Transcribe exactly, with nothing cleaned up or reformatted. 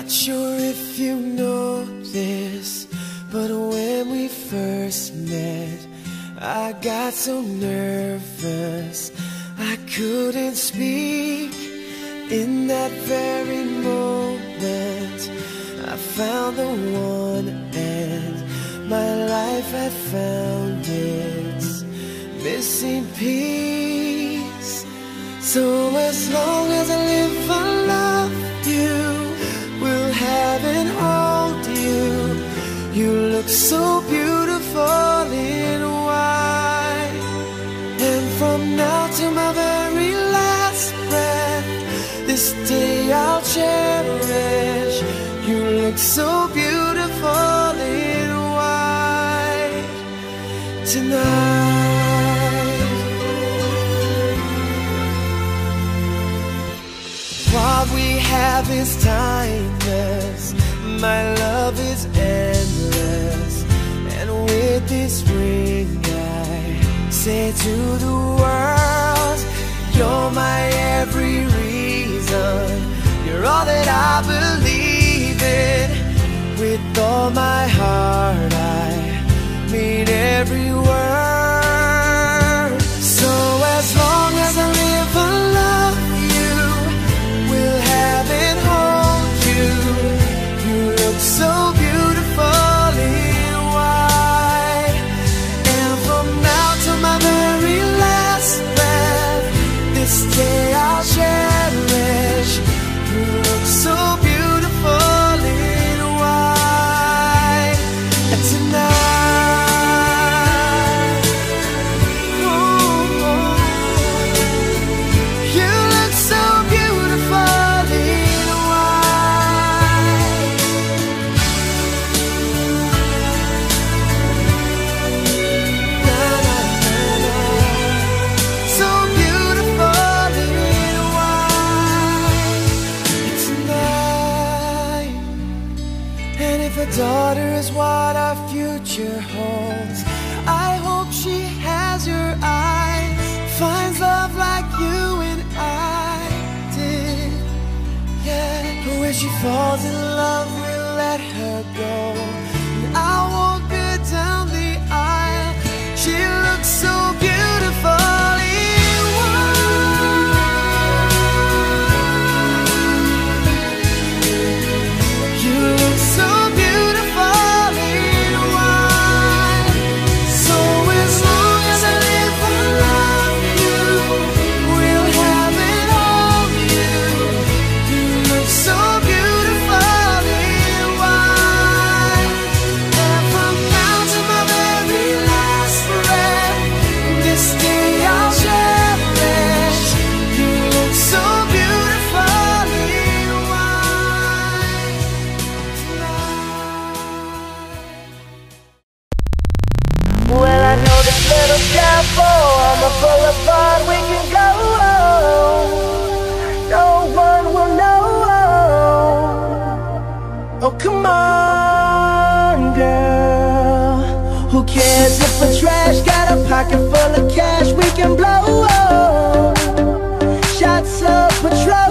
Not sure if you know this, but when we first met, I got so nervous I couldn't speak. In that very moment, I found the one, and my life had found its missing piece. So as long as I live, I love you, will have and hold you. You look so beautiful in white, and from now to my very last breath, this day I'll cherish. You look so beautiful in white tonight. What we have is timeless, my love is endless, and with this ring I say to the world, you're my every reason, you're all that I believe in. With all my heart I mean every word. So as long as I live, I love you, will have and hold you. You look so beautiful in white, and from now to my very last breath, this day I'll cherish. You look so beautiful in white tonight. Ooh, you look so beautiful in white. Na, na, na, na. So beautiful in white tonight. And if a daughter is what our future holds, I hope she has your eyes, finds love like you and I did. Yeah, but when she falls in love, we'll let her go, and I'll walk her down the aisle. She looks so beautiful in white. You look so beautiful in white. So as long as I live, I love you, will have and hold you. You look so beautiful in white, and from now to my very last breath, this day I'll cherish. You look so beautiful in white tonight. Well, I know this little chapel on the boulevard we can go. No one will know. Oh, come on, girl. Who cares if we're trash? Got a pocket full of cash we can blow. Shots of Patron.